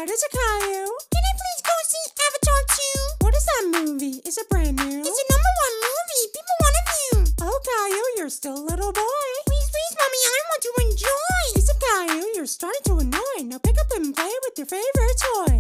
What is it, Caillou? Can I please go see Avatar 2? What is that movie? Is it brand new? It's a #1 movie. People want to view. Oh, Caillou, you're still a little boy. Please, Mommy, I want to enjoy. Listen, Caillou, you're starting to annoy. Now pick up and play with your favorite toy.